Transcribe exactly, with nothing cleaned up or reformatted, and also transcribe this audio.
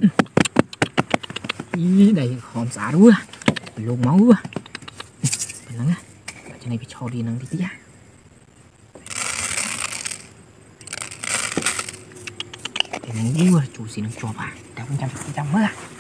Ý, đây hòn xả đúng á, lộn máu á, bên nắng á, cho này bị cho đi nắng tí tí á. Cái này vui, chủ xin cho bà, đeo con trăm con trăm á.